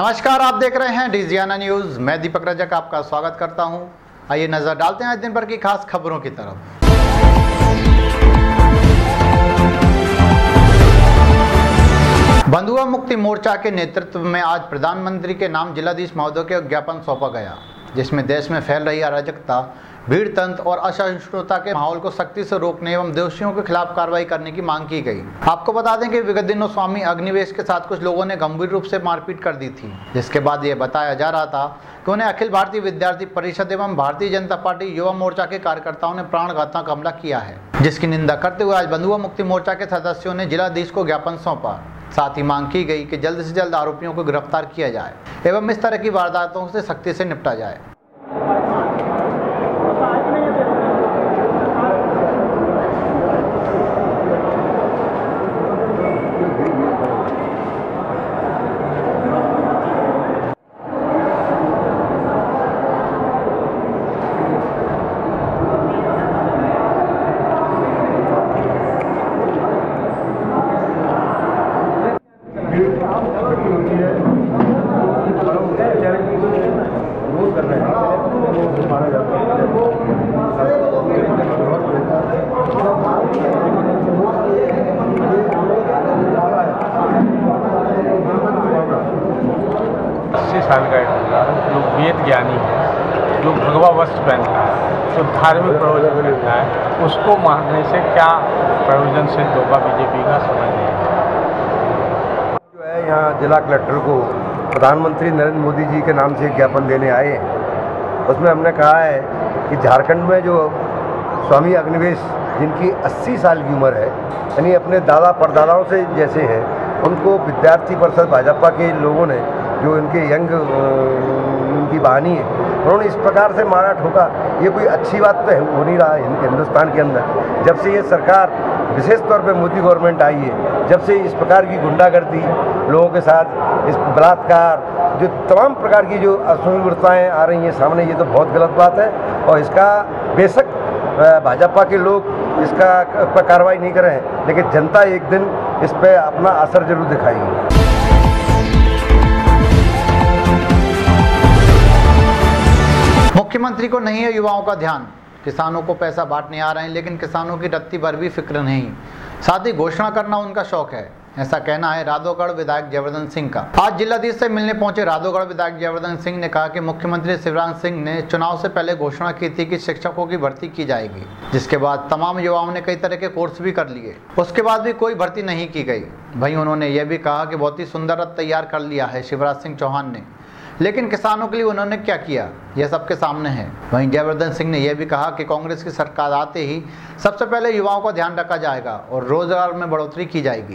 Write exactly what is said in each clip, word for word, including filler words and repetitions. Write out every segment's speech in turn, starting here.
नमस्कार, आप देख रहे हैं डिजियाना न्यूज। मैं दीपक रजक आपका स्वागत करता हूं। आइए नजर डालते हैं आज दिन भर की खास खबरों की तरफ। बंधुआ मुक्ति मोर्चा के नेतृत्व में आज प्रधानमंत्री के नाम जिलाधीश महोदय को ज्ञापन सौंपा गया, जिसमें देश में फैल रही अराजकता, भीड़ तंत्र और असहिष्णुता के माहौल को सख्ती से रोकने एवं दोषियों के खिलाफ कार्रवाई करने की मांग की गई। आपको बता दें कि विगत दिनों स्वामी अग्निवेश के साथ कुछ लोगों ने गंभीर रूप से मारपीट कर दी थी, जिसके बाद ये बताया जा रहा था कि उन्हें अखिल भारतीय विद्यार्थी परिषद एवं भारतीय जनता पार्टी युवा मोर्चा के कार्यकर्ताओं ने प्राणघातक हमला किया है, जिसकी निंदा करते हुए आज बंधुआ मुक्ति मोर्चा के सदस्यों ने जिलाधीश को ज्ञापन सौंपा। साथ ही मांग की गई कि जल्द से जल्द आरोपियों को गिरफ्तार किया जाए एवं इस तरह की वारदातों से सख्ती से निपटा जाए। अस्सी साल का जो वेद ज्ञानी है, जो भगवा वस्त्र पहनता है, जो धार्मिक प्रवचन करता है, उसको मारने से क्या प्रयोजन सिद्ध होगा बीजेपी का समझ नहीं है। जो है यहाँ जिला कलेक्टर को प्रधानमंत्री नरेंद्र मोदी जी के नाम से ज्ञापन देने आए हैं। उसमें हमने कहा है कि झारखंड में जो स्वामी अग्निवेश जिनकी अस्सी साल की उम्र है, यानी अपने दादा परदादाओं से जैसे हैं, उनको विद्यार्थी परिषद भाजपा के लोगों ने, जो इनके यंग उनकी बहानी है, उन्होंने इस प्रकार से मारा ठोका। ये कोई अच्छी बात तो हो नहीं रहा है हिंदुस्तान के अंदर। जब से ये सरकार विशेष तौर पे मोदी गवर्नमेंट आई है, जब से इस प्रकार की गुंडागर्दी लोगों के साथ, इस बलात्कार, जो तमाम प्रकार की जो असुविधाएँ आ रही हैं सामने, ये तो बहुत गलत बात है। और इसका बेशक भाजपा के लोग इसका पर कार्रवाई नहीं कर रहे हैं, लेकिन जनता एक दिन इस पर अपना असर जरूर दिखाएगी। मुख्यमंत्री को नहीं है युवाओं का ध्यान, किसानों को पैसा बांटने आ रहे हैं, लेकिन किसानों की रत्ती भर भी फिक्र नहीं। साथ ही घोषणा करना उनका शौक है, ऐसा कहना है राधोगढ़ विधायक जयवर्धन सिंह का। आज जिलाधीश से मिलने पहुंचे राधोगढ़ विधायक जयवर्धन सिंह ने कहा कि मुख्यमंत्री शिवराज सिंह ने चुनाव से पहले घोषणा की थी कि शिक्षकों की भर्ती की जाएगी, जिसके बाद तमाम युवाओं ने कई तरह के कोर्स भी कर लिए, उसके बाद भी कोई भर्ती नहीं की गई। वहीं उन्होंने यह भी कहा कि बहुत ही सुंदर रथ तैयार कर लिया है शिवराज सिंह चौहान ने, लेकिन किसानों के लिए उन्होंने क्या किया, यह सबके सामने है। वहीं जयवर्धन सिंह ने यह भी कहा कि कांग्रेस की सरकार आते ही सबसे पहले युवाओं का ध्यान रखा जाएगा और रोजगार में बढ़ोतरी की जाएगी।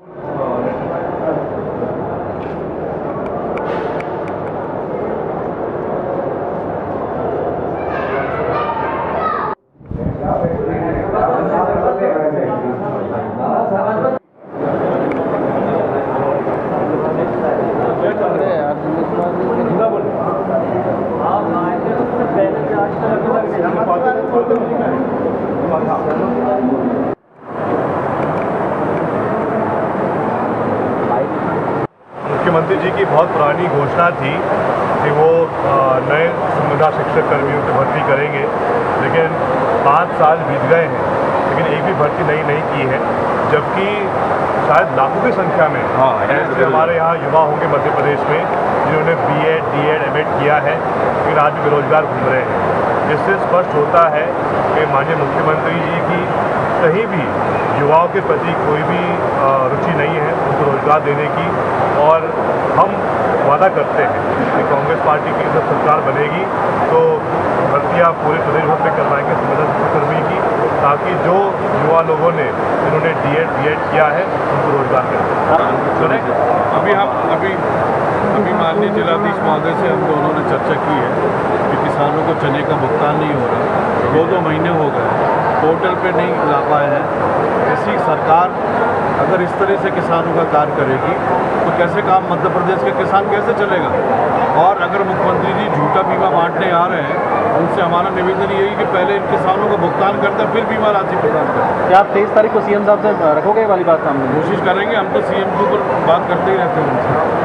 मुख्यमंत्री जी की बहुत पुरानी घोषणा थी कि वो नए संविदा शिक्षक कर्मियों की भर्ती करेंगे, लेकिन पाँच साल बीत गए हैं, लेकिन एक भी भर्ती नई नहीं की है। जबकि शायद लाखों की संख्या में ऐसे हमारे यहाँ युवा होंगे मध्य प्रदेश में जिन्होंने B Ed D Ed M Ed किया है, लेकिन आज भी बेरोजगार घूम रहे हैं। जिससे स्पष्ट होता है कि माननीय मुख्यमंत्री जी की कहीं भी युवाओं के प्रति कोई भी रुचि नहीं है उनको रोजगार देने की। और हम वादा करते हैं कि कांग्रेस पार्टी की जब सरकार बनेगी तो भर्तियाँ पूरे प्रदेश भर में करवाएंगे संविदा शिक्षाकर्मी की, ताकि जो युवा लोगों ने जिन्होंने डी एड बी एड किया है उनको रोजगार मिले। अभी हम अभी अभी माननीय जिलाधीश महोदय से हम दोनों ने चर्चा की है कि किसानों को चने का भुगतान नहीं हो रहा, दो दो महीने हो गए, पोर्टल पे नहीं ला पाए हैं। इसी सरकार अगर इस तरह से किसानों का कार्य करेगी तो कैसे काम मध्य प्रदेश के किसान कैसे चलेगा। और अगर मुख्यमंत्री जी झूठा बीमा बांटने आ रहे हैं, उनसे हमारा निवेदन यही कि पहले इन किसानों को भुगतान करते फिर बीमा राशि प्रदान करें। क्या आप तेईस तारीख को सीएम साहब से रखोगे वाली बात सामने? कोशिश करेंगे, हम तो सीएम के ऊपर बात करते ही रहते हैं उनसे।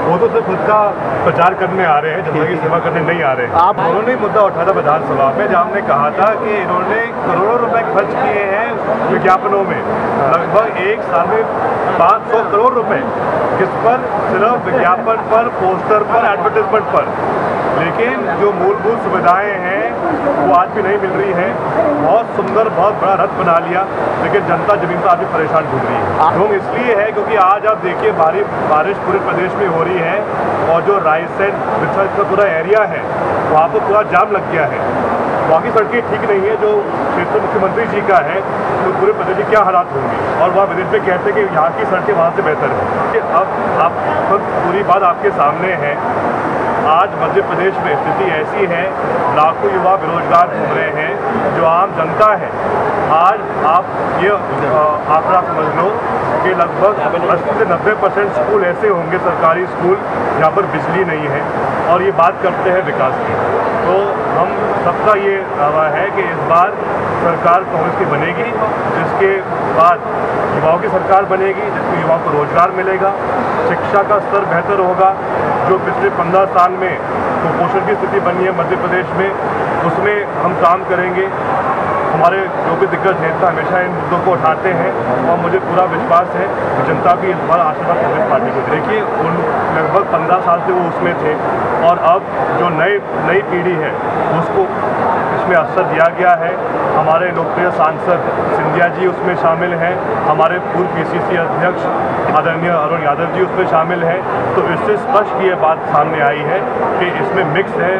वो तो सिर्फ खुद का प्रचार करने आ रहे हैं, जनता की सेवा करने नहीं आ रहे हैं। आप उन्होंने मुद्दा उठाया था विधानसभा में, जहाँ हमने कहा था कि इन्होंने करोड़ों रुपए खर्च किए हैं विज्ञापनों में, लगभग एक साल में पाँच सौ करोड़ रुपए, किस पर? सिर्फ विज्ञापन पर, पोस्टर पर, एडवर्टाइजमेंट पर। लेकिन जो मूलभूत सुविधाएं हैं वो आज भी नहीं मिल रही है। बहुत सुंदर, बहुत बड़ा रथ बना लिया, लेकिन जनता जमीन पर आज भी परेशान घूम रही है। घूम इसलिए है क्योंकि आज आप देखिए भारी बारिश पूरे प्रदेश में हो रही है, और जो रायसेन वित्सर का पूरा एरिया है वहाँ पर पूरा जाम लग गया है। बाकी सड़कें ठीक नहीं है, जो क्षेत्र मुख्यमंत्री जी का है, तो पूरे प्रदेश में क्या हालात होंगे। और वहाँ विदेश में कहते हैं कि यहाँ की सड़कें वहाँ से बेहतर है। अब आप पूरी बात आपके सामने है। आज मध्य प्रदेश में स्थिति ऐसी है, लाखों युवा बेरोजगार घूम रहे हैं, जो आम जनता है। आज आप ये आंकड़ा समझ लो कि लगभग अस्सी से नब्बे परसेंट स्कूल ऐसे होंगे, सरकारी स्कूल, जहाँ पर बिजली नहीं है, और ये बात करते हैं विकास की। तो हम सबका ये दावा है कि इस बार सरकार कांग्रेस की बनेगी, जिसके बाद युवाओं की सरकार बनेगी, जिसमें युवाओं को रोजगार मिलेगा, शिक्षा का स्तर बेहतर होगा। जो पिछले पंद्रह साल में कुपोषण की स्थिति बनी है मध्य प्रदेश में, उसमें हम काम करेंगे। हमारे जो भी दिग्गज नेता हमेशा इन मुद्दों को उठाते हैं, और मुझे पूरा विश्वास है कि जनता भी इस बार आशीर्वाद कांग्रेस पार्टी को। देखिए, उन लगभग पंद्रह साल से वो उसमें थे, और अब जो नई नई पीढ़ी है उसको इसमें अवसर दिया गया है। हमारे लोकप्रिय सांसद सिंधिया जी उसमें शामिल हैं, हमारे पूर्व पीसीसी अध्यक्ष आदरणीय अरुण यादव जी उसमें शामिल हैं। तो इससे स्पष्ट ये बात सामने आई है कि इसमें मिक्स है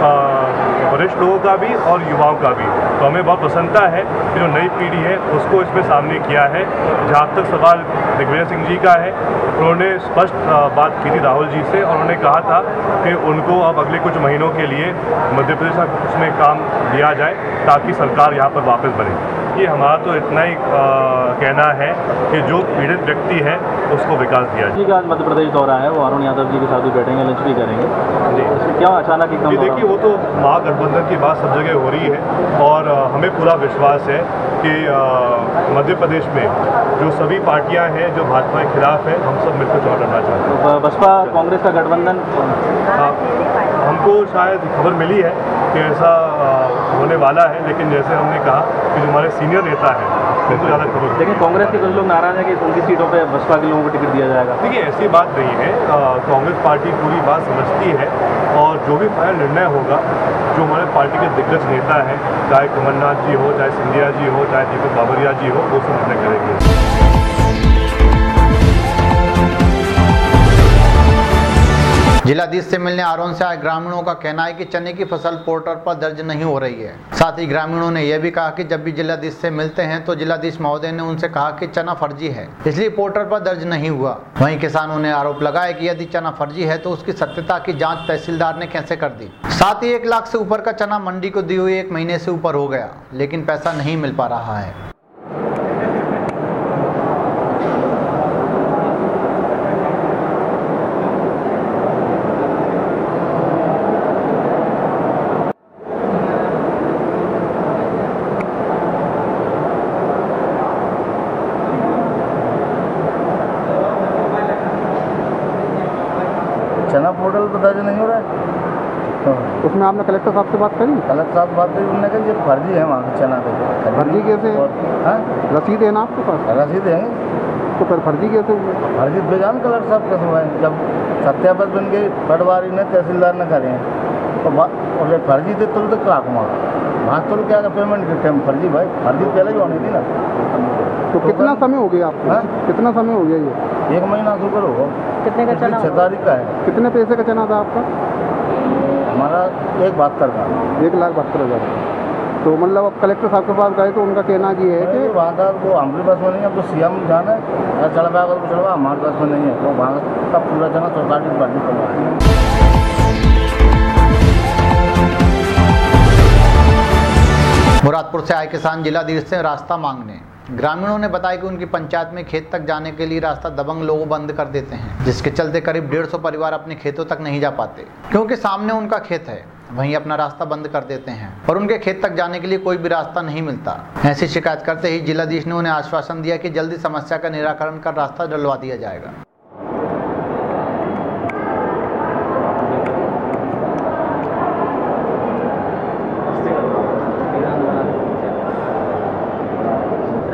वरिष्ठ लोगों का भी और युवाओं का भी। तो हमें बहुत प्रसन्नता है कि जो नई पीढ़ी है उसको इसमें सामने किया है। जहाँ तक सवाल दिग्विजय सिंह जी का है, उन्होंने स्पष्ट बात की थी राहुल जी से, और उन्होंने कहा था कि उनको अब अगले कुछ महीनों के लिए मध्य प्रदेश उसमें काम दिया जाए, ताकि सरकार यहाँ पर वापस बने। ये हमारा तो इतना ही आ, कहना है कि जो पीड़ित व्यक्ति है उसको विकास दिया जाए। जी का आज मध्य प्रदेश दौरा है, वो अरुण यादव जी के साथ भी बैठेंगे, लंच भी करेंगे। जी, क्या अचानक एकदम? देखिए, वो तो महागठबंधन की बात सब जगह हो रही है, और आ, हमें पूरा विश्वास है कि आ, मध्य प्रदेश में जो सभी पार्टियां हैं जो भाजपा के खिलाफ है, हम सब मिलकर चुनाव लड़ना चाहते हैं। तो बसपा कांग्रेस का गठबंधन, हमको शायद खबर मिली है कि ऐसा होने वाला है, लेकिन जैसे हमने कहा कि जो हमारे सीनियर नेता हैं उनको ज़्यादा खबर। लेकिन कांग्रेस के कुछ लोग नाराज हैं कि उनकी सीटों पे बसपा के लोगों को टिकट दिया जाएगा। देखिए, ऐसी बात नहीं है। कांग्रेस पार्टी पूरी बात समझती है, और जो भी फाइनल निर्णय होगा, जो हमारे पार्टी के दिग्गज नेता हैं, चाहे कमलनाथ जी हो, चाहे सिंधिया जी हो, चाहे दीपक बाबरिया जी हो, वो सब निर्णय करेंगे। जिलाधीश से मिलने आरोन से आए ग्रामीणों का कहना है कि चने की फसल पोर्टल पर दर्ज नहीं हो रही है। साथ ही ग्रामीणों ने यह भी कहा कि जब भी जिलाधीश से मिलते हैं तो जिलाधीश महोदय ने उनसे कहा कि चना फर्जी है, इसलिए पोर्टल पर दर्ज नहीं हुआ। वहीं किसानों ने आरोप लगाया कि यदि चना फर्जी है तो उसकी सत्यता की जाँच तहसीलदार ने कैसे कर दी। साथ ही एक लाख से ऊपर का चना मंडी को दिए हुए एक महीने से ऊपर हो गया, लेकिन पैसा नहीं मिल पा रहा है। चना पोर्टल पर दर्ज नहीं हो रहा है। तो उसमें आपने कलेक्टर साहब से बात करी? कलेक्टर साहब बात करी, उन्होंने कहा ये फर्जी है वहाँ चना पे। फर्जी कैसे? हाँ, रसीद है ना आपके पास? रसीद है, तो फिर फर्जी कैसे हुए? फर्जी बेजान कलेक्टर साहब कैसे हुआ है? जब सत्यापन बन गई पटवारी ने, तहसीलदार ने करे तो और फर्जी थे तुल तक काक वहाँ वहाँ तुल क्या पेमेंट के टाइम फर्जी भाई, फर्जी पहले ही होनी थी ना। तो कितना समय हो गया आपको? कितना समय हो गया ये? एक महीना से ऊपर होगा। कितने का चना? छः तारीख का है। कितने पैसे का चना था आपका? हमारा एक बहत्तर का, एक लाख बहत्तर हज़ार। तो मतलब अब कलेक्टर साहब के पास गए तो उनका कहना ये है कि वहाँ का वो हमारे पास में नहीं है, अब तो सीएम जाना है चढ़वा कर चढ़वा, हमारे पास में नहीं है। तो वहाँ का पूरा चना सरकारी भरनी पड़ रहा है। मुरादपुर से आए किसान जिलाधीश से रास्ता मांगने। ग्रामीणों ने बताया कि उनकी पंचायत में खेत तक जाने के लिए रास्ता दबंग लोग बंद कर देते हैं, जिसके चलते करीब डेढ़ सौ परिवार अपने खेतों तक नहीं जा पाते, क्योंकि सामने उनका खेत है, वहीं अपना रास्ता बंद कर देते हैं और उनके खेत तक जाने के लिए कोई भी रास्ता नहीं मिलता। ऐसी शिकायत करते ही जिलाधीश ने उन्हें आश्वासन दिया कि जल्दी समस्या का निराकरण कर रास्ता डलवा दिया जाएगा।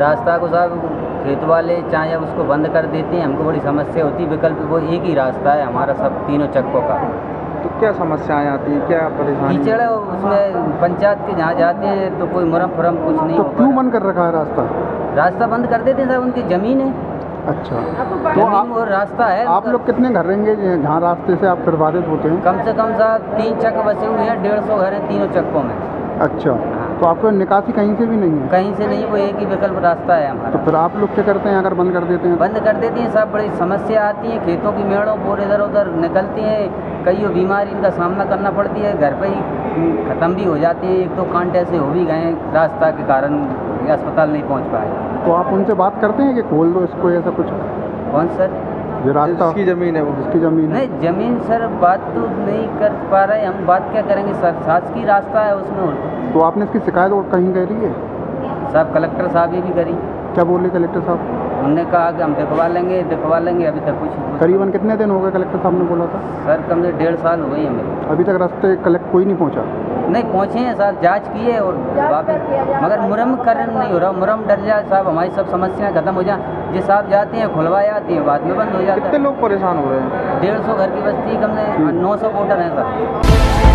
रास्ता को साहब खेत वाले चाहे अब उसको बंद कर देते हैं, हमको बड़ी समस्या होती है। विकल्प वो एक ही रास्ता है हमारा सब तीनों चक्कों का। तो क्या समस्याएं आती हैं, क्या परेशानी? कीचड़ है उसमें, पंचायत के जहाँ जाते हैं तो कोई मुरम फुरम कुछ नहीं। तो क्यों बंद कर रखा है रास्ता? रास्ता बंद कर देते हैं साहब, उनकी ज़मीन है। अच्छा, तो आप और रास्ता है। आप लोग कितने घर रहेंगे जहाँ रास्ते से आप प्रभावित होते हैं? कम से कम साहब तीन चक्क बसे हुए हैं, डेढ़ सौ घर हैं तीनों चक्कों में। अच्छा, तो आपको निकासी कहीं से भी नहीं है? कहीं से नहीं, वो एक ही विकल्प रास्ता है हमारा। तो फिर आप लोग क्या करते हैं अगर बंद कर देते हैं? बंद कर देते हैं साहब, बड़ी समस्या आती है, खेतों की मेड़ों बोर इधर उधर निकलती हैं, कई बीमारी इनका सामना करना पड़ती है, घर पे ही ख़त्म भी हो जाती है। एक दो कांट ऐसे हो भी गए रास्ता के कारण, अस्पताल नहीं पहुँच पाए। तो आप उनसे बात करते हैं कि खोल दो इसको, ऐसा कुछ? कौन सर? जो रास्ता जिसकी ज़मीन है वो जिसकी ज़मीन है। नहीं ज़मीन सर बात तो नहीं कर पा रहे हम, बात क्या करेंगे सर, शासकीय रास्ता है उसमें। तो आपने इसकी शिकायत और कहीं करी है? साहब कलेक्टर साहब ये भी करी। क्या बोले कलेक्टर साहब? उन्होंने कहा कि हम दिखवा लेंगे दिखवा लेंगे, अभी तक कुछ। करीबन कितने दिन हो गए कलेक्टर साहब ने बोला था? सर कम से डेढ़ साल हो गई हमें। अभी तक रास्ते कलेक्ट कोई नहीं पहुँचा? नहीं पहुँचे हैं साहब, जांच किए और वापस, मगर मुरम करन नहीं हो रहा। मुरम डर जाए साहब, हमारी सब समस्याएं खत्म हो जाए। जिस साहब जाते हैं खुलवा जाती है, बाद में बंद हो जाता है। कितने लोग परेशान हो रहे हैं? डेढ़ सौ घर की बस्ती, कम से नौ सौ वोटर हैं सर।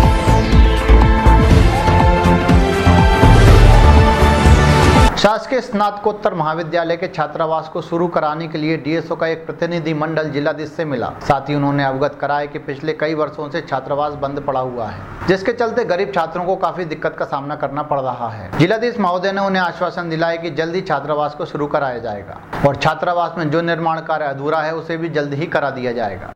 शासकीय स्नातकोत्तर महाविद्यालय के छात्रावास को शुरू कराने के लिए डीएसओ का एक प्रतिनिधि मंडल जिलाधीश से मिला। साथ ही उन्होंने अवगत कराया कि पिछले कई वर्षों से छात्रावास बंद पड़ा हुआ है, जिसके चलते गरीब छात्रों को काफी दिक्कत का सामना करना पड़ रहा है। जिलाधीश महोदय ने उन्हें आश्वासन दिलाया कि जल्द ही छात्रावास को शुरू कराया जाएगा और छात्रावास में जो निर्माण कार्य अधूरा है उसे भी जल्द ही करा दिया जाएगा।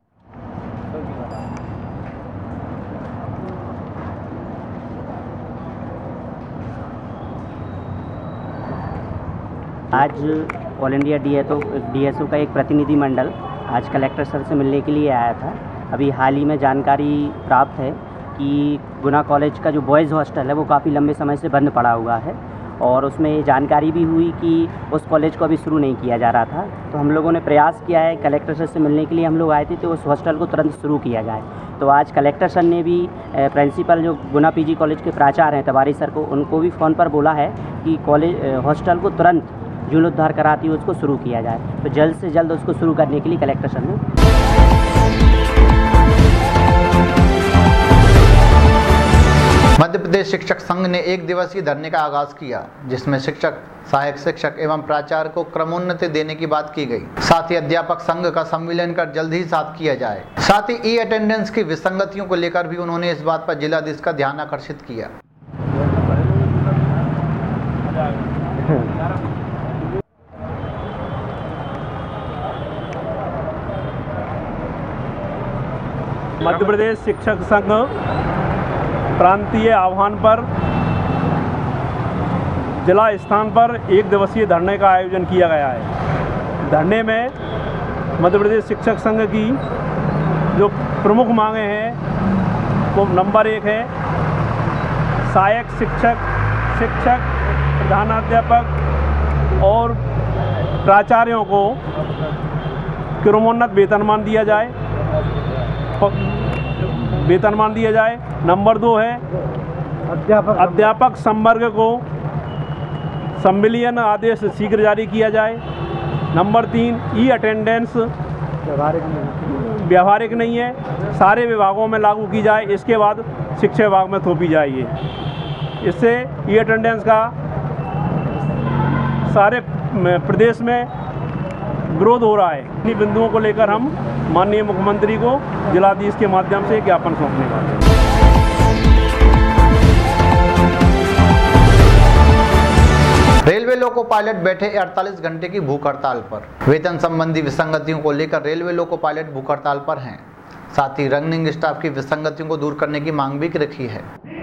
आज ऑल इंडिया डीएसओ डीएसओ का एक प्रतिनिधि मंडल आज कलेक्टर सर से मिलने के लिए आया था। अभी हाल ही में जानकारी प्राप्त है कि गुना कॉलेज का जो बॉयज़ हॉस्टल है वो काफ़ी लंबे समय से बंद पड़ा हुआ है और उसमें ये जानकारी भी हुई कि उस कॉलेज को अभी शुरू नहीं किया जा रहा था। तो हम लोगों ने प्रयास किया है, कलेक्टर सर से मिलने के लिए हम लोग आए थे तो उस हॉस्टल को तुरंत शुरू किया जाए। तो आज कलेक्टर सर ने भी प्रिंसिपल जो गुना पीजी कॉलेज के प्राचार्य हैं तिवारी सर को, उनको भी फ़ोन पर बोला है कि कॉलेज हॉस्टल को तुरंत जीर्णोद्धार कराती हुई उसको शुरू किया जाए। तो जल्द से जल्द उसको शुरू करने के लिए कलेक्टर सर ने मध्य प्रदेश शिक्षक संघ ने एक दिवसीय धरने का आगाज किया, जिसमें शिक्षक, सहायक शिक्षक एवं प्राचार्य को क्रमोन्नति देने की बात की गई। साथ ही अध्यापक संघ का सम्मेलन कर जल्द ही साथ किया जाए। साथ ही ई अटेंडेंस की विसंगतियों को लेकर भी उन्होंने इस बात पर जिलाधीश का ध्यान आकर्षित किया। मध्य प्रदेश शिक्षक संघ प्रांतीय आह्वान पर जिला स्थान पर एक दिवसीय धरने का आयोजन किया गया है। धरने में मध्य प्रदेश शिक्षक संघ की जो प्रमुख मांगें हैं वो नंबर एक है सहायक शिक्षक, शिक्षक, प्रधानाध्यापक और प्राचार्यों को क्रमोन्नत वेतनमान दिया जाए वेतनमान दिया जाए। नंबर दो है अध्यापक अध्यापक संवर्ग को संविलियन आदेश शीघ्र जारी किया जाए। नंबर तीन ई अटेंडेंस व्यावहारिक नहीं है, सारे विभागों में लागू की जाए, इसके बाद शिक्षा विभाग में थोपी जाए। इससे ई अटेंडेंस का सारे प्रदेश में विरोध हो रहा है। इन्हीं बिंदुओं को लेकर हम माननीय मुख्यमंत्री को जिलाधीश के माध्यम से ज्ञापन सौंपने वाले हैं। रेलवे लोको पायलट बैठे अड़तालीस घंटे की भूख हड़ताल पर। वेतन संबंधी विसंगतियों को लेकर रेलवे लोको पायलट भूख हड़ताल पर हैं। साथ ही रनिंग स्टाफ की विसंगतियों को दूर करने की मांग भी रखी है।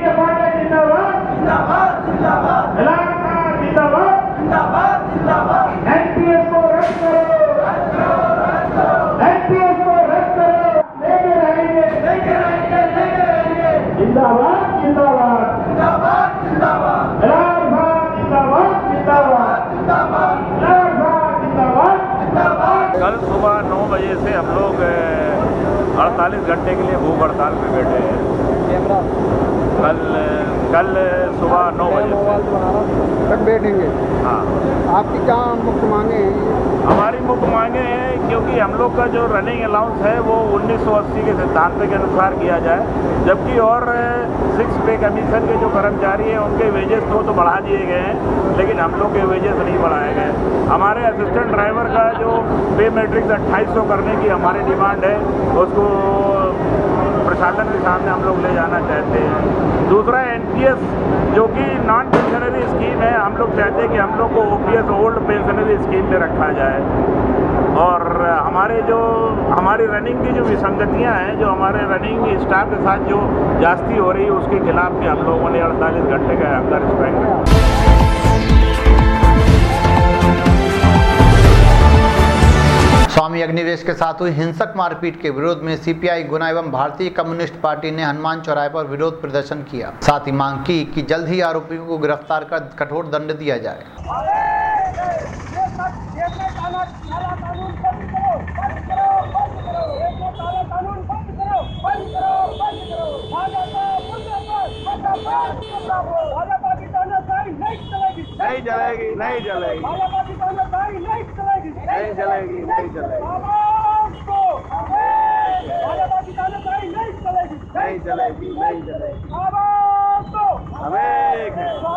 कल सुबह नौ बजे से हम लोग अड़तालीस घंटे के लिए भूख हड़ताल पे बैठे हैं। कल कल सुबह नौ बजे तक बैठेंगे। हाँ। आपकी क्या मुख्य मांगे हैं? हमारी मुख्य मांगे हैं क्योंकि हम लोग का जो रनिंग अलाउंस है वो उन्नीस सौ अस्सी के सिद्धांत के अनुसार किया जाए, जबकि और सिक्स पे कमीशन के जो कर्मचारी हैं उनके वेजेस तो तो बढ़ा दिए गए हैं, लेकिन हम लोग के वेजेस नहीं बढ़ाए गए। हमारे असिस्टेंट ड्राइवर का जो पे मैट्रिक्स अट्ठाईस सौ करने की हमारी डिमांड है, उसको प्रशासन के सामने हम लोग ले जाना चाहते हैं। दूसरा एन पी एस जो कि नॉन पेंशनरी स्कीम है, हम लोग चाहते हैं कि हम लोग को O P S old pensionary scheme में रखा जाए। और हमारे जो हमारी रनिंग की जो विसंगतियां हैं, जो हमारे रनिंग स्टाफ के साथ जो जास्ती हो रही है, उसके खिलाफ भी हम लोगों ने अड़तालीस घंटे का हंगर स्ट्राइक रखा। स्वामी अग्निवेश के साथ हुई हिंसक मारपीट के विरोध में सी पी आई गुना एवं भारतीय कम्युनिस्ट पार्टी ने हनुमान चौराहे पर विरोध प्रदर्शन किया। साथ ही मांग की कि जल्द ही आरोपियों को गिरफ्तार कर कठोर दंड दिया जाए। नहीं चलेगी, नहीं चलेगी, नहीं चलेगी, नहीं चलेगी, नहीं चलेगी, नहीं चलेगी। हमें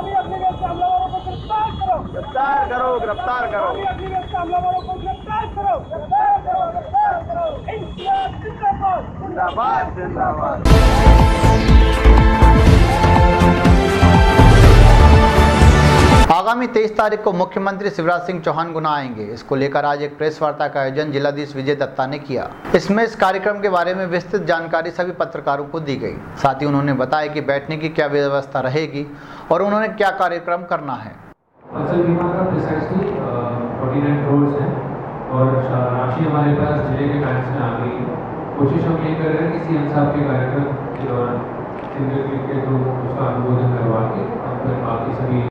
गिरफ्तार करो, गिरफ्तार करो। जिंदाबाद, जिंदाबाद। आगामी तेईस तारीख को मुख्यमंत्री शिवराज सिंह चौहान गुना आएंगे। इसको लेकर आज एक प्रेस वार्ता का आयोजन जिलाधीश विजय दत्ता ने किया। इसमें इस कार्यक्रम के बारे में विस्तृत जानकारी सभी पत्रकारों को दी गई। साथ ही उन्होंने बताया कि बैठने की क्या व्यवस्था रहेगी और उन्होंने क्या कार्यक्रम करना है। फसल बीमा का प्रिसाइजली उनचास करोड़ है और राशि हमारे पास जिले के बैंक में आ गई है। कोशिश हम ये कर रहे हैं कि सीएम साहब के कार्यक्रम के दौरान सिंगल क्लिक के थ्रू उसका अनुमोदन करवा के हम फिर बाकी सभी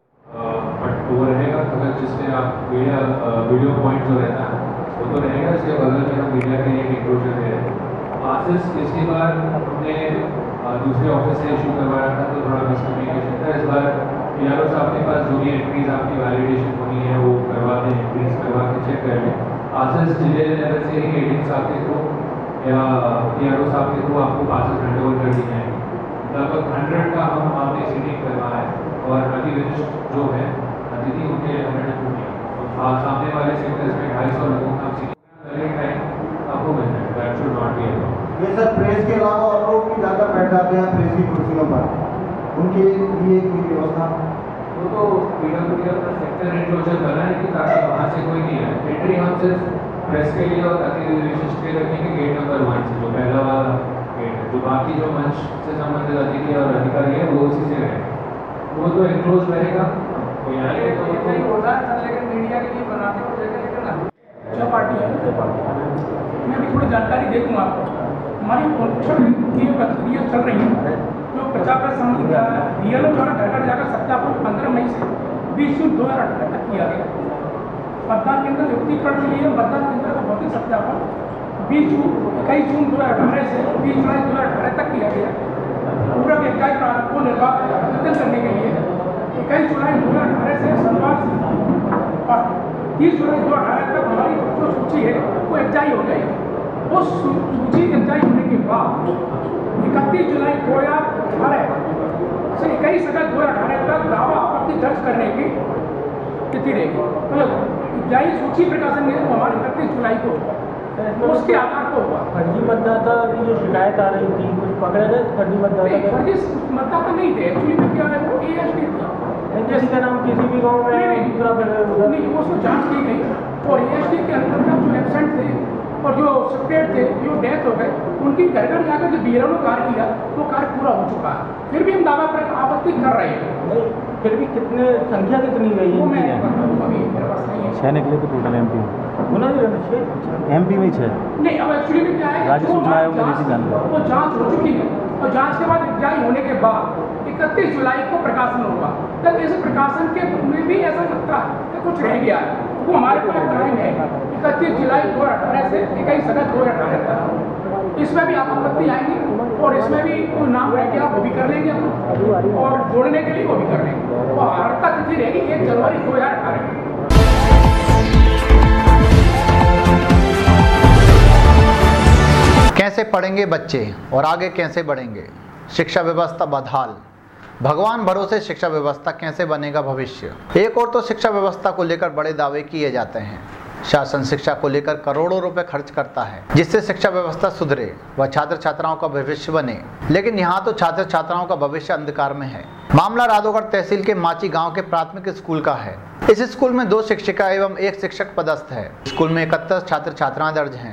वो रहेगा। अगर जिसमें आप मीडिया वीडियो पॉइंट जो रहता है वो तो रहेगा, इसके बगल में हम मीडिया के एक इंक्लोजर दे रहे हैं। पासिस पिछली बार हमने दूसरे ऑफिस से इशू करवाया था तो थोड़ा मिसकम्युनिकेशन था। इस बार पी आर ओ साहब के पास जो भी एंट्रीज आपकी वैलिडेशन होनी है वो करवा दें, एंट्रीज करवा के चेक कर लें। पासिस जिले लेवल से ही एडिंग साहब के थ्रू या पी आर ओ साहब के थ्रू आपको पासिस हैंड ओवर कर दी जाएंगे। लगभग हंड्रेड का हम आपने सीटिंग करवाया है और अतिरिक्त जो है अतिथि उनके हंड्रेड होंगे और सामने वाले सेक्टर्स में ढाई सौ लोगों का सीटिंग टाइम आपको मिल जाएगा। That should not be a ये सर प्रेस के अलावा और लोग भी जाकर बैठ जाते हैं प्रेस की कुर्सियों पर, उनके लिए कोई व्यवस्था? वो तो पीडब्ल्यूडी अपना सेक्टर एंक्लोजर कर रहे हैं कि ताकि वहाँ से कोई नहीं है। एंट्री हम सिर्फ प्रेस के लिए और अतिथि विशिष्ट के रखेंगे गेट नंबर वन से, जो पहला वाला गेट है। जो बाकी जो मंच से संबंधित अतिथि और अधिकारी है वो उसी से रहेगा। वो तो एंक्लोज रहेगा। कोई आएगा तो कोई होता है लेकिन मीडिया के लिए बनाते हो लेकिन लेकिन जो पार्टी है मैं भी थोड़ी जानकारी दे दूँगा आपको। हमारी परीक्षण की प्रक्रिया चल रही है जो प्रचार प्रसार संबंधी रियल द्वारा घर घर जाकर सत्यापन पंद्रह मई से बीस जून दो हज़ार अठारह तक किया गया। मतदान केंद्र युक्तिकरण के लिए मतदान केंद्र का भौतिक सत्यापन बीस जून इक्कीस जून दो हज़ार अठारह से बीस जुलाई दो हज़ार अठारह तक किया गया। पूरा इक्कीस प्रांत को निर्वाचन करने के लिए इक्कीस जुलाई दो हज़ार अठारह से सोमवार से तीस जुलाई दो हज़ार अठारह तक हमारी जो सूची है वो एक्जाई हो जाएगी। उस सूची एक्जाई होने के बाद इकतीस जुलाई दो हज़ार अठारह से इक्कीस अगस्त दो हज़ार अठारह तक दावा आपत्ति दर्ज करने की तिथि रहेगी। तो एक्जाई सूची प्रकाशन में हमारे इकतीस जुलाई को उसके आधार को होगा। फर्जी मतदाता की जो शिकायत आ रही थी कुछ पकड़े गए फर्जी मतदाता? फर्जी मतदाता नहीं थे, एक्चुअली में क्या है वो ए एस डी था किसी का नाम किसी भी गाँव में दूसरा नहीं, उसको जाँच की गई और ए एस डी के अंतर्गत जो एबसेंट थे और जो सेपरेट थे जो डेथ हो गए उनकी घर घर जाकर जो बी एल ओ ने कार्य किया वो कार्य पूरा हो चुका है। फिर भी हम दावा पर आपत्ति कर रहे हैं। फिर भी कितने संख्या कितनी गई वो मैं अभी मेरे पास नहीं है। छः निकले तो टोटल एम पी में एम पी में छः नहीं। अब एक्चुअली में क्या है राज्य सूचना आयोग में जैसी जानकारी वो जाँच हो चुकी है और जाँच के बाद एक्जाई होने के बाद इकतीस जुलाई को प्रकाशन होगा। तब इस प्रकाशन के में भी ऐसा लगता है कि कुछ रह गया है, वो हमारे पास टाइम है इकतीस जुलाई दो हज़ार अठारह से इक्कीस अगस्त दो हज़ार अठारह तक। इस इसमें भी आप आपत्ति आएंगी और इसमें भी कोई नाम रह गया वो भी कर लेंगे हम, और जोड़ने के लिए वो भी कर लेंगे। तो अर्हता तिथि रहेगी एक जनवरी दो हजार अठारह। कैसे पढ़ेंगे बच्चे और आगे कैसे बढ़ेंगे? शिक्षा व्यवस्था बदहाल, भगवान भरोसे शिक्षा व्यवस्था कैसे बनेगा भविष्य? एक और तो शिक्षा व्यवस्था को लेकर बड़े दावे किए जाते हैं। शासन शिक्षा को लेकर करोड़ों रुपए खर्च करता है जिससे शिक्षा व्यवस्था सुधरे व छात्र छात्राओं का भविष्य बने, लेकिन यहाँ तो छात्र छात्राओं का भविष्य अंधकार में है। मामला राधोगढ़ तहसील के माची गांव के प्राथमिक स्कूल का है। इस स्कूल में दो शिक्षिका एवं एक शिक्षक पदस्थ है। स्कूल में इकहत्तर छात्र छात्राएं दर्ज हैं।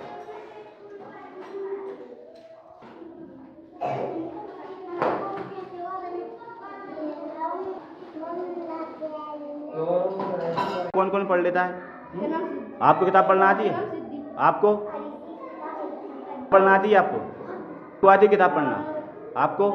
कौन कौन पढ़ लेता है? आपको किताब पढ़ना आती है? आपको पढ़ना आती है? आपको क्यों आती है किताब पढ़ना आपको?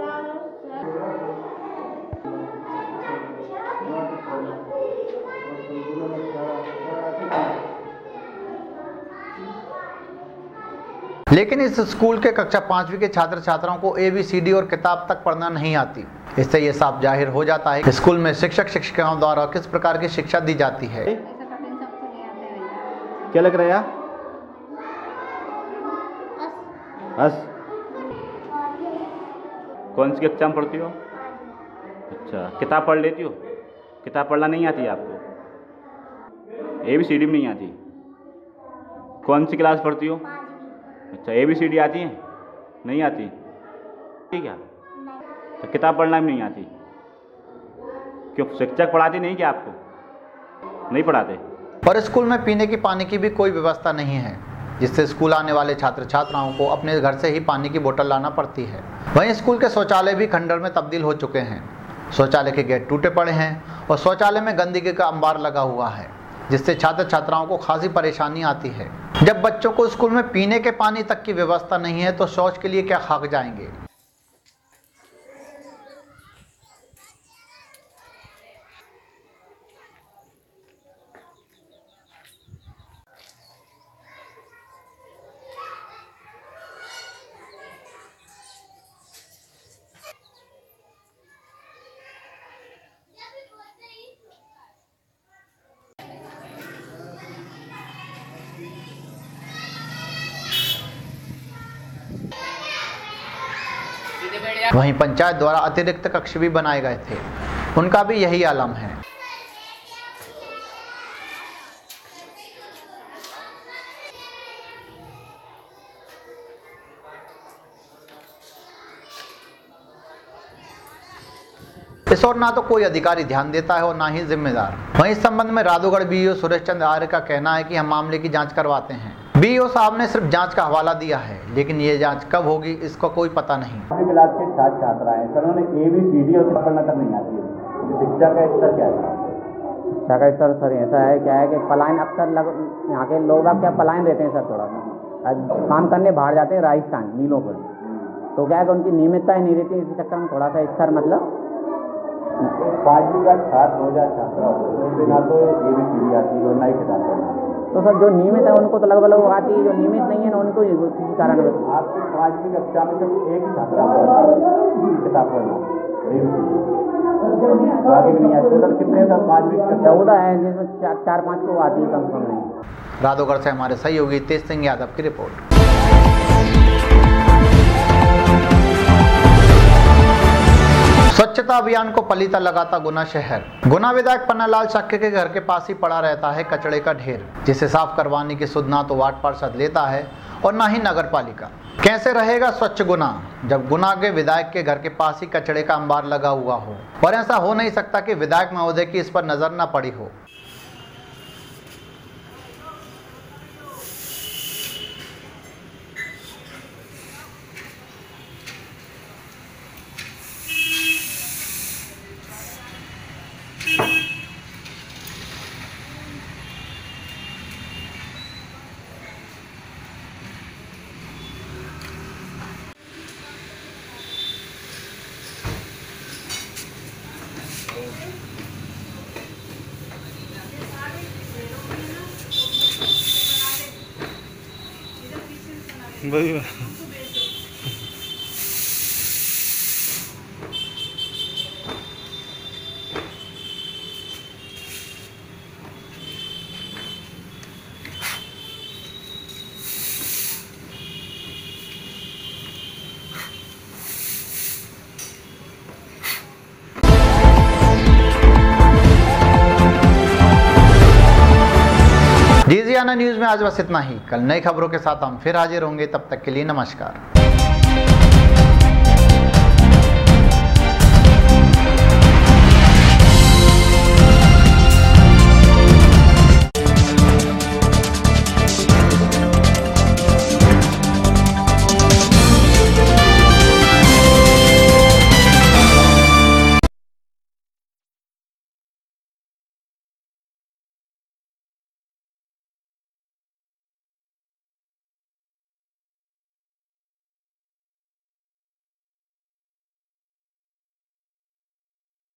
लेकिन इस स्कूल के कक्षा पांचवी के छात्र छात्राओं को ए बी सी डी और किताब तक पढ़ना नहीं आती। इससे ये साफ जाहिर हो जाता है कि स्कूल में शिक्षक शिक्षिकाओं द्वारा किस प्रकार की शिक्षा दी जाती है। क्या लग रहा है? अस कौन सी कक्षा में पढ़ती हो? अच्छा, किताब पढ़ लेती हो? किताब पढ़ना नहीं आती है आपको? ए बी सी डी में नहीं आती? कौन सी क्लास पढ़ती हो? अच्छा, ए बी सी डी आती है? नहीं आती? ठीक है, तो किताब पढ़ना भी नहीं आती? क्यों, शिक्षक पढ़ाते नहीं क्या आपको? नहीं पढ़ाते? और स्कूल में पीने की पानी की भी कोई व्यवस्था नहीं है, जिससे स्कूल आने वाले छात्र छात्राओं को अपने घर से ही पानी की बोतल लाना पड़ती है। वहीं स्कूल के शौचालय भी खंडर में तब्दील हो चुके हैं। शौचालय के गेट टूटे पड़े हैं और शौचालय में गंदगी का अंबार लगा हुआ है, जिससे छात्र छात्राओं को खासी परेशानी आती है। जब बच्चों को स्कूल में पीने के पानी तक की व्यवस्था नहीं है तो शौच के लिए क्या खाक जाएंगे। वहीं पंचायत द्वारा अतिरिक्त कक्ष भी बनाए गए थे, उनका भी यही आलम है। इस और ना तो कोई अधिकारी ध्यान देता है और ना ही जिम्मेदार। वहीं इस संबंध में Radhogarh B E O Suresh Chandra Arya का कहना है कि हम मामले की जांच करवाते हैं। बी ई ओ साहब ने सिर्फ जांच का हवाला दिया है, लेकिन ये जांच कब होगी इसका कोई पता नहीं। क्लास के छात्र छात्राएं सर उन्हें ए बी सी डी और पढ़ना तक नहीं आती है। शिक्षा का स्तर क्या है? शिक्षा का स्तर सर ऐसा है, क्या है कि पलायन अक्सर लग यहाँ के लोग अब क्या पलायन रहते हैं सर, थोड़ा सा काम करने बाहर जाते हैं राजस्थान मीलों पर, तो क्या है कि उनकी नियमितता ही नहीं रहती। इसी चक्कर में थोड़ा सा स्तर मतलब पाँचवीं का छात्र हो जाए छात्रा हो तो ना तो ए बी सी डी आती है और ना ही किताब पढ़ना। तो सर जो नियमित है उनको तो लगभग लगभग आती है, जो नियमित नहीं है ना उनको किसी कारण आपकी पाँचवीं कक्षा में सिर्फ एक ही छात्रा किताब पढ़ना आगे भी नहीं आती। टोटल कितने सर पाँचवीं चौदह है जिसमें चार, चार पाँच को आती है कम से कम नहीं। राधोगढ़ से हमारे सहयोगी तेज सिंह यादव की रिपोर्ट। स्वच्छता अभियान को पलीता लगाता गुना शहर। गुना विधायक पन्नालाल शाक्य के घर के पास ही पड़ा रहता है कचड़े का ढेर, जिसे साफ करवाने की सुध ना तो वार्ड पार्षद लेता है और ना ही नगर पालिका। कैसे रहेगा स्वच्छ गुना जब गुना के विधायक के घर के पास ही कचड़े का अंबार लगा हुआ हो, और ऐसा हो नहीं सकता कि विधायक महोदय की इस पर नजर न पड़ी हो। बढ़िया। लुधियाना न्यूज़ में आज बस इतना ही। कल नई खबरों के साथ हम फिर हाजिर होंगे, तब तक के लिए नमस्कार।